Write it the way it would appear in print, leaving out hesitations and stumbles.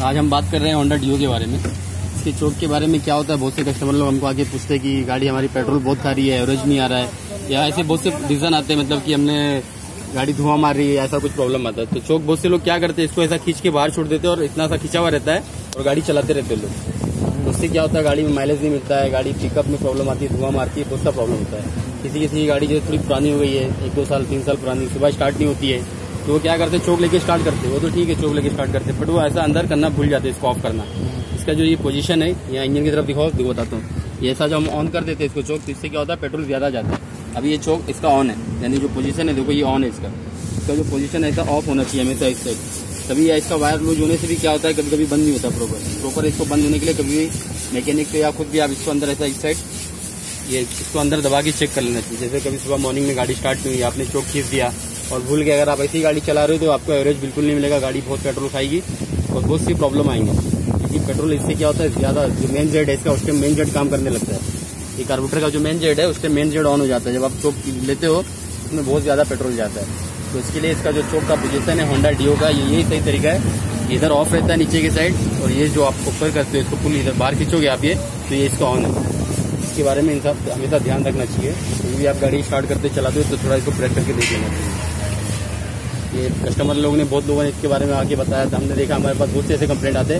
आज हम बात कर रहे हैं होंडा डियो के बारे में। इसके चोक के बारे में क्या होता है, बहुत से कस्टमर लोग हमको आके पूछते हैं कि गाड़ी हमारी पेट्रोल बहुत खा रही है, एवरेज नहीं आ रहा है, या ऐसे बहुत से रीजन आते हैं, मतलब कि हमने गाड़ी धुआं मार रही है, ऐसा कुछ प्रॉब्लम आता है। तो चोक बहुत से लोग क्या करते हैं, इसको ऐसा खींच के बाहर छोड़ देते हैं और इतना सा खिंचा हुआ रहता है और गाड़ी चलाते रहते हैं लोग। उससे क्या होता है, गाड़ी में माइलेज नहीं मिलता है, गाड़ी पिकअप में प्रॉब्लम आती है, धुआं मारती है, बहुत सा प्रॉब्लम होता है। किसी किसी की गाड़ी जो थोड़ी पुरानी हो गई है, 1-2 साल 3 साल पुरानी, सुबह स्टार्ट नहीं होती है, तो वो क्या करते हैं, चोक लेके स्टार्ट करते हैं। वो तो ठीक है, चोक लेके स्टार्ट करते हैं, बट वो ऐसा अंदर करना भूल जाते हैं, इसको ऑफ करना। इसका जो ये पोजीशन है, यहाँ इंजन की तरफ दिखाओ, बताता हूँ। ये ऐसा जो हम ऑन कर देते हैं इसको चोक, तो इससे क्या होता है, पेट्रोल ज्यादा जाता है। अभी ये चोक इसका ऑन है, यानी जो पोजीशन है देखो ये ऑन है, इसका जो पोजीशन है ऐसा ऑफ होना चाहिए हमेशा इस साइड। तभी इसका वायर लूज होने से भी क्या होता है, कभी कभी बंद नहीं होता प्रॉपर। इसको बंद होने के लिए कभी भी मैकेनिक को या खुद भी आप इसको अंदर ऐसा इस साइड ये इसको अंदर दबा के चेक कर लेना चाहिए। जैसे कभी सुबह मॉर्निंग में गाड़ी स्टार्ट नहीं हुई, आपने चोक खींच दिया और भूल गए, अगर आप ऐसी गाड़ी चला रहे हो तो आपको एवरेज बिल्कुल नहीं मिलेगा, गाड़ी बहुत पेट्रोल खाएगी और बहुत सी प्रॉब्लम आएंगी। क्योंकि पेट्रोल इससे क्या होता है, ज्यादा जो मेन जेड है इसका, उसके मेन जेड काम करने लगता है। ये कार्बोरेटर का जो मेन जेड है उसके मेन जेड ऑन हो जाता है। जब आप चोक लेते हो उसमें बहुत ज्यादा पेट्रोल जाता है। तो इसके लिए इसका जो चोक का पोजीशन है होंडा डियो का, यही सही तरीका है। इधर ऑफ रहता है नीचे की साइड, और ये जो आप ऊपर करते हो इसको फुल इधर बाहर खींचोगे आप ये, तो ये इसका ऑन है। इसके बारे में हमेशा ध्यान रखना चाहिए। कभी भी आप गाड़ी स्टार्ट करते चलाते हो तो थोड़ा इसको प्रेस करके देख लेना चाहिए। ये कस्टमर लोगों ने, बहुत लोगों ने इसके बारे में आके बताया था, हमने देखा हमारे पास बहुत से ऐसे कंप्लेंट आते हैं